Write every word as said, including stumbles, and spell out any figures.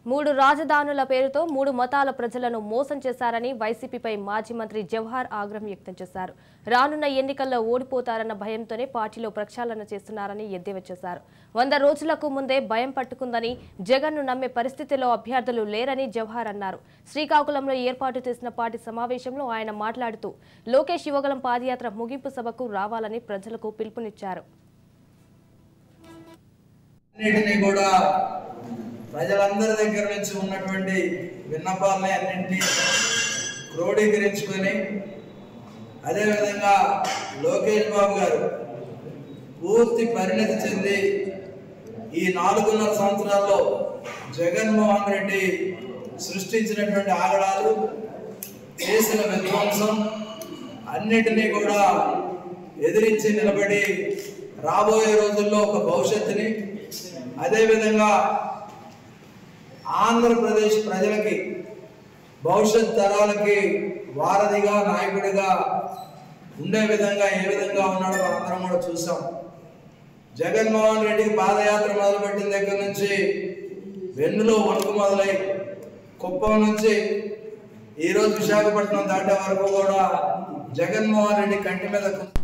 మూడు రాజధానుల పేరుతో మూడు మతాల ప్రజలను మోసం చేశారని వైసీపీపై మాజీ మంత్రి జవహర్ ఆగ్రహం వ్యక్తం చేశారు. రానున్న ఎన్నికల్లో ఓడిపోతారన్న భయంతోనే పార్టీలో ప్రక్షాళన చేస్తున్నారని ఎద్దేవా చేశారు. వంద రోజులకు ముందే భయం పట్టుకుందని, జగన్ను నమ్మే పరిస్థితిలో అభ్యర్థులు లేరని జవహర్ అన్నారు. శ్రీకాకుళంలో ఏర్పాటు చేసిన పార్టీ సమావేశంలో ఆయన మాట్లాడుతూ లోకేష్ యువగళం పాదయాత్ర ముగింపు సభకు రావాలని ప్రజలకు పిలుపునిచ్చారు. ప్రజలందరి దగ్గర నుంచి ఉన్నటువంటి విన్నపాలని అన్నింటినీ క్రోడీకరించుకొని అదేవిధంగా లోకేష్ బాబు గారు పూర్తి పరిణతి చెంది ఈ నాలుగున్నర సంవత్సరాల్లో జగన్మోహన్ రెడ్డి సృష్టించినటువంటి ఆగడాలు, చేసిన విధ్వంసం అన్నిటినీ కూడా ఎదిరించి నిలబడి రాబోయే రోజుల్లో ఒక భవిష్యత్తుని, అదేవిధంగా ఆంధ్రప్రదేశ్ ప్రజలకి భవిష్యత్ తరాలకి వారధిగా, నాయకుడిగా ఉండే విధంగా ఏ విధంగా ఉన్నాడో మనందరం కూడా చూసాం. జగన్మోహన్ రెడ్డికి పాదయాత్ర మొదలుపెట్టిన దగ్గర నుంచి వెన్నులో వణుకు మొదలై కుప్పం నుంచి ఈరోజు విశాఖపట్నం దాటే వరకు కూడా జగన్మోహన్ రెడ్డి కంటి మీద